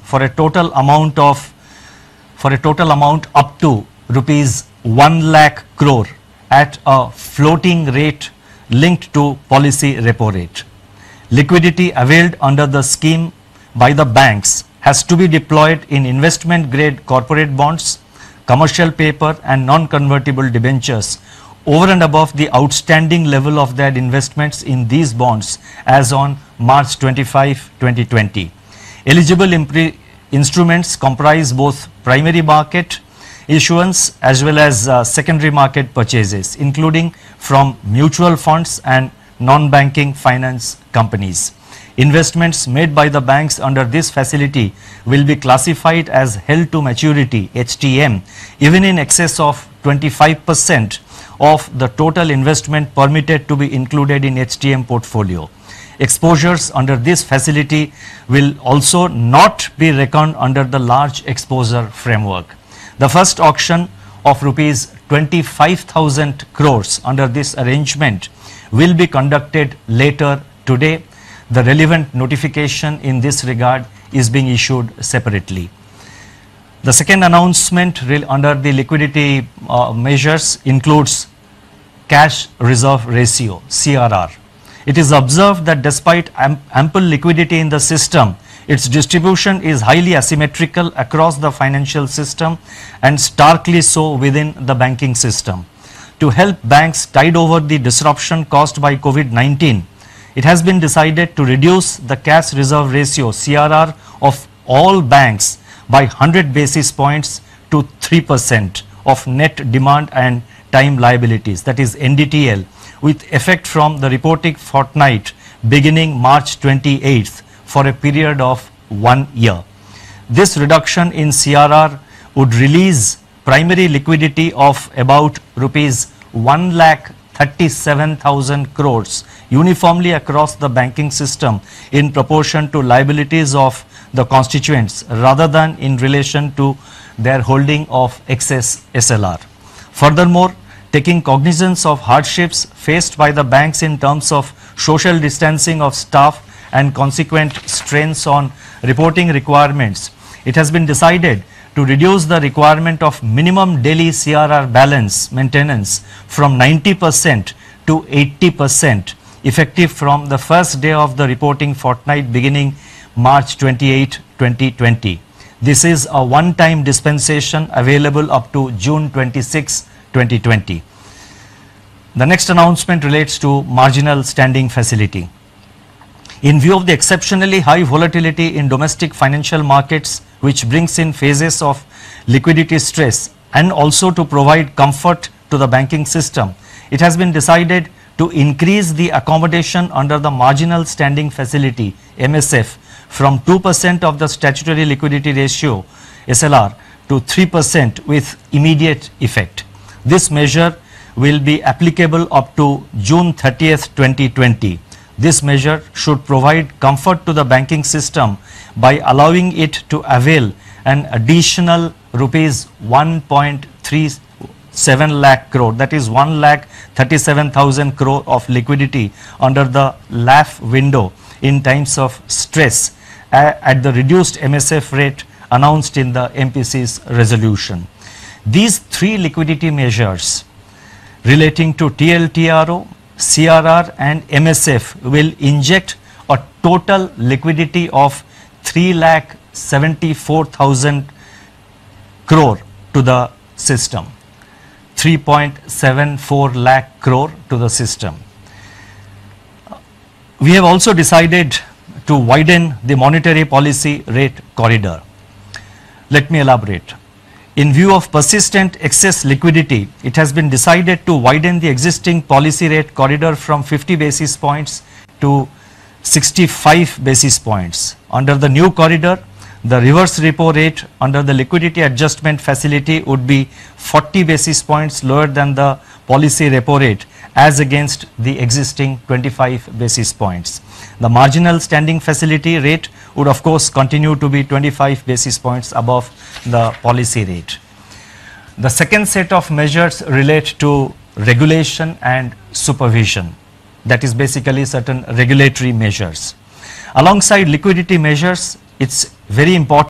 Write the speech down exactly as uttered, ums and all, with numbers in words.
for a total amount of for a total amount up to rupees one lakh crore at a floating rate linked to policy repo rate. Liquidity availed under the scheme by the banks has to be deployed in investment grade corporate bonds, commercial paper and non-convertible debentures over and above the outstanding level of their investments in these bonds as on March twenty-fifth, twenty twenty. Eligible instruments comprise both primary market issuance as well as uh, secondary market purchases, including from mutual funds and non-banking finance companies. Investments made by the banks under this facility will be classified as held to maturity H T M even in excess of twenty-five percent of the total investment permitted to be included in H T M portfolio. Exposures under this facility will also not be reckoned under the large exposure framework. The first auction of rupees twenty-five thousand crores under this arrangement will be conducted later today. The relevant notification in this regard is being issued separately. The second announcement under the liquidity uh, measures includes cash reserve ratio, C R R. It is observed that despite am ample liquidity in the system, its distribution is highly asymmetrical across the financial system and starkly so within the banking system. To help banks tide over the disruption caused by COVID nineteen, it has been decided to reduce the cash reserve ratio, C R R, of all banks by one hundred basis points to three percent of net demand and time liabilities, that is N D T L, with effect from the reporting fortnight beginning March twenty-eighth for a period of one year. This reduction in C R R would release primary liquidity of about rupees one lakh thirty-seven thousand crores uniformly across the banking system in proportion to liabilities of the constituents rather than in relation to their holding of excess S L R. Furthermore, taking cognizance of hardships faced by the banks in terms of social distancing of staff and consequent strains on reporting requirements, it has been decided to reduce the requirement of minimum daily C R R balance maintenance from ninety percent to eighty percent effective from the first day of the reporting fortnight beginning March twenty-eighth, twenty twenty. This is a one-time dispensation available up to June twenty-sixth, twenty twenty. The next announcement relates to marginal standing facility. In view of the exceptionally high volatility in domestic financial markets, which brings in phases of liquidity stress, and also to provide comfort to the banking system, it has been decided to increase the accommodation under the marginal standing facility M S F from two percent of the statutory liquidity ratio S L R to three percent with immediate effect. This measure will be applicable up to June thirtieth, twenty twenty. This measure should provide comfort to the banking system by allowing it to avail an additional rupees one point three seven lakh crore, that is one lakh thirty-seven thousand crore of liquidity under the L A F window in times of stress at the reduced M S F rate announced in the M P C's resolution. These three liquidity measures relating to T L T R O, C R R and M S F will inject a total liquidity of three lakh seventy-four thousand crore to the system, three point seven four lakh crore to the system. We have also decided to widen the monetary policy rate corridor. Let me elaborate. In view of persistent excess liquidity, it has been decided to widen the existing policy rate corridor from fifty basis points to sixty-five basis points. Under the new corridor, the reverse repo rate under the liquidity adjustment facility would be forty basis points lower than the policy repo rate as against the existing twenty-five basis points. The marginal standing facility rate would of course continue to be twenty-five basis points above the policy rate. The second set of measures relate to regulation and supervision, that is basically certain regulatory measures. Alongside liquidity measures, it's very important